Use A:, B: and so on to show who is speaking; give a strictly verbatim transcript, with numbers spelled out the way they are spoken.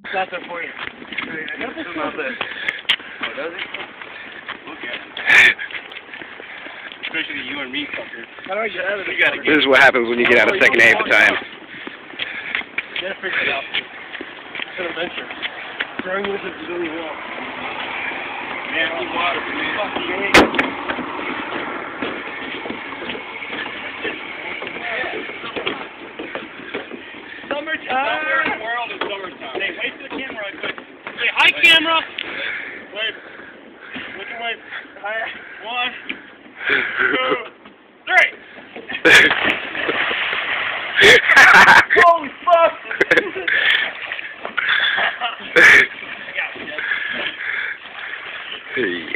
A: It's not there for you.
B: Nothing's not there. Oh, does it? Look at it. Especially you and me, fucker.
A: How do I get out of
B: You gotta
A: this?
B: get
C: This is what happens when you get out of second A battalion.
A: You gotta figure it out. It's an adventure. Throwing this is really well.
B: Man, keep water for me.
A: Summertime!
B: Somewhere in the world is summertime. Hey, wait for the camera right quick.
A: Say hi,
B: Wait.
A: camera!
B: Wait.
A: Look at my... Hi.
B: One, two, three.
A: Holy fuck!
C: Hey.